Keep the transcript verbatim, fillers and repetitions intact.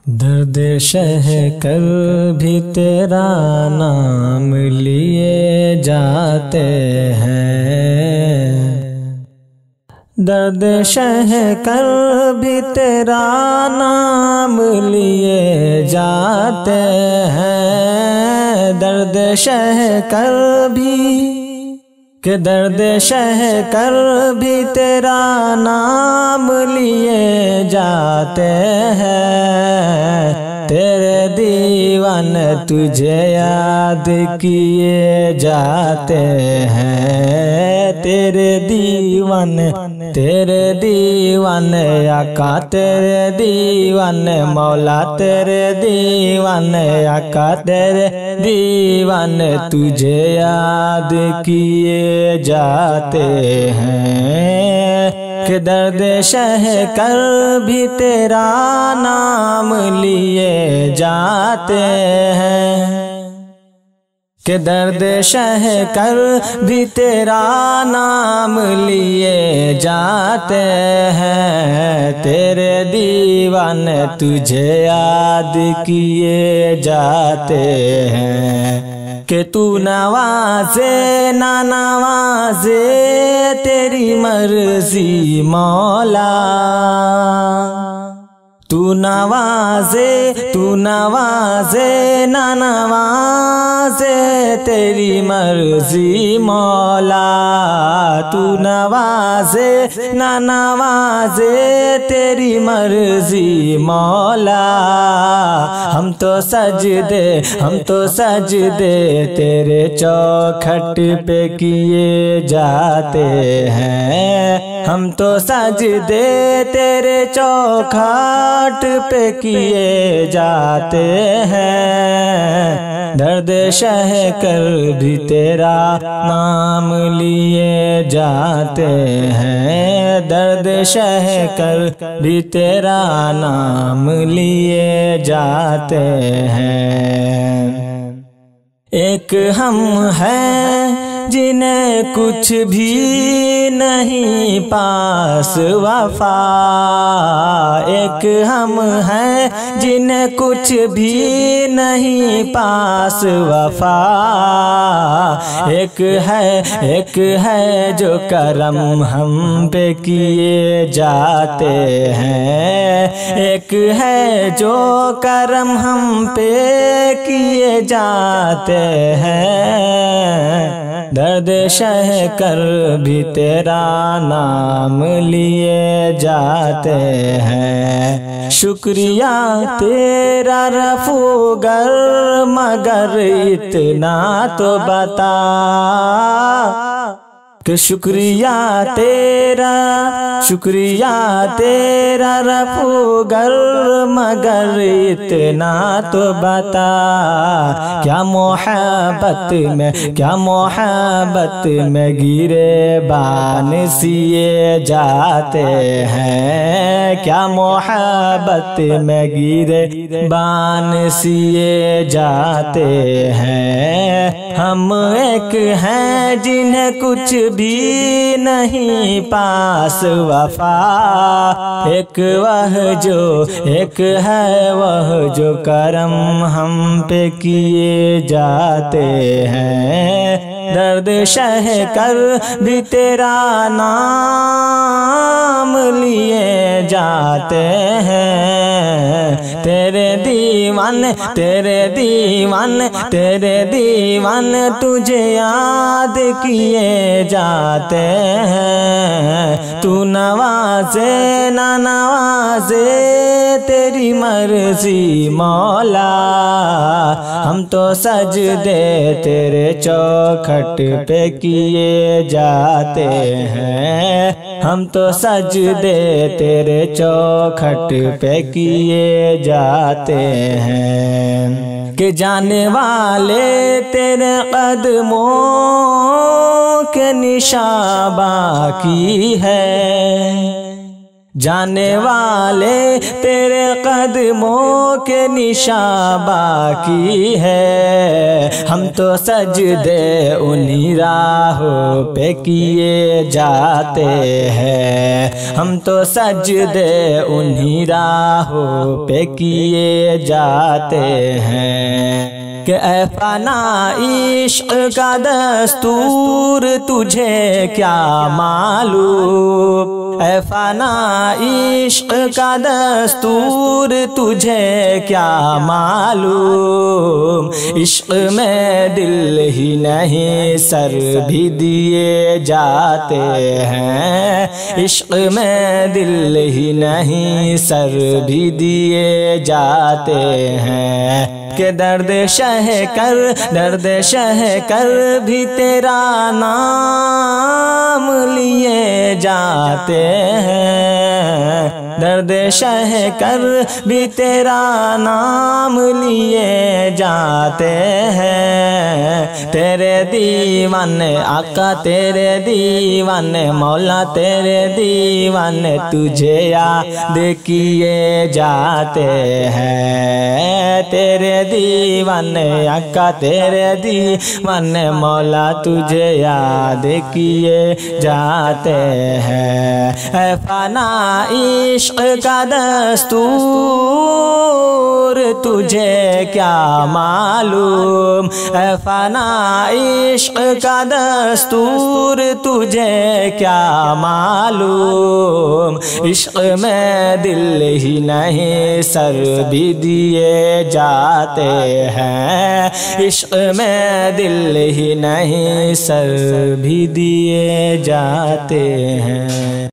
درد شہ کر بھی تیرا نام لیے جاتے ہیں، درد شہ کر بھی تیرا نام لیے جاتے ہیں، درد شہ کر بھی کہ درد شہ کر بھی تیرا نام لیے جاتے ہیں، تیرے دیوان تجھے یاد کیے جاتے ہیں، تیرے دیوان تیرے دیوان آقا تیرے دیوان مولا تیرے دیوان آقا تیرے دیوان تجھے یاد کیے جاتے ہیں، کہ درد شہ کر بھی تیرا نام لیے جاتے ہیں، کہ درد شہ کر بھی تیرا نام لیے جاتے ہیں، تیرے دیوان تجھے یاد کیے جاتے ہیں، کہ تو نوازے نہ نوازے تیری مرضی مولا، تو نوازے تو نوازے نہ نوازے تیری مرضی مولا، تو نوازے نہ نوازے تیری مرضی مولا، ہم تو سجدے ہم تو سجدے تیرے چوکھٹ پہ کیے جاتے ہیں، ہم تو سجدے تیرے چوکھٹ پہ کیے جاتے ہیں، درد شہ کر بھی تیرا نام لیے جاتے ہیں، درد شہ کر بھی تیرا نام لیے جاتے ہیں، ایک ہم ہیں جنہیں کچھ بھی نہیں پاس وفا، ایک ہم ہیں جنہیں کچھ بھی نہیں پاس وفا، ایک ہے ایک ہے جو کرم ہم پہ کیے جاتے ہیں، ایک ہے جو کرم ہم پہ کیے جاتے ہیں، درد شہ کر بھی تیرا نام لیے جاتے ہیں، شکریہ تیرا رفو گر مگر اتنا تو بتا، کہ شکریہ تیرا شکریہ تیرا رفو گر مگر اتنا تو بتا، کیا محبت میں کیا محبت میں گرے بان سیے جاتے ہیں، کیا محبت میں گرے بان سیے جاتے ہیں، ہم ایک ہیں جنہیں کچھ بھی نہیں پاس وفا، ایک وہ جو ایک ہے وہ جو کرم ہم پہ کیے جاتے ہیں، درد شہ کر بھی تیرا نام لیے جاتے ہیں، تیرے دیوان تیرے دیوان تیرے دیوان تجھے یاد کیے جاتے ہیں، تو نوازے نہ نوازے تیری مرضی مولا، ہم تو سجدے تیرے چوکھٹ پہ کیے جاتے ہیں، ہم تو سجدے تیرے چوکھٹ پہ کیے جاتے ہیں، کہ جانے والے تیرے قدموں کے نشان باقی ہے، جانے والے تیرے قدموں کے نشاں باقی ہے، ہم تو سجدے انہی راہوں پہ کیے جاتے ہیں، ہم تو سجدے انہی راہوں پہ کیے جاتے ہیں۔ کہ اے فنا عشق کا دستور تجھے کیا معلوم، اے فنا عشق کا دستور تجھے کیا معلوم، عشق میں دل ہی نہیں سر بھی دیے جاتے ہیں، عشق میں دل ہی نہیں سر بھی دیے جاتے ہیں۔ کہ درد شہ کر درد شہ کر بھی تیرا نام لیے جاتے ہیں، درد شہ کر بھی تیرا نام لیے جاتے ہیں۔ تیرے دیوانے آقا تیرے دیوانے مولا تیرے دیوانے تجھے یاد کیے جاتے ہیں، تیرے دیوانے آقا تیرے دیوانے مولا تجھے یاد کیے جاتے ہیں۔ اے فنا عشق کا دستور تجھے کیا معلوم، اے فنا عشق کا دستور تجھے کیا معلوم، عشق میں دل ہی نہیں سر بھی دیے جاتے ہیں، عشق میں دل ہی نہیں سر بھی دیے جاتے ہیں۔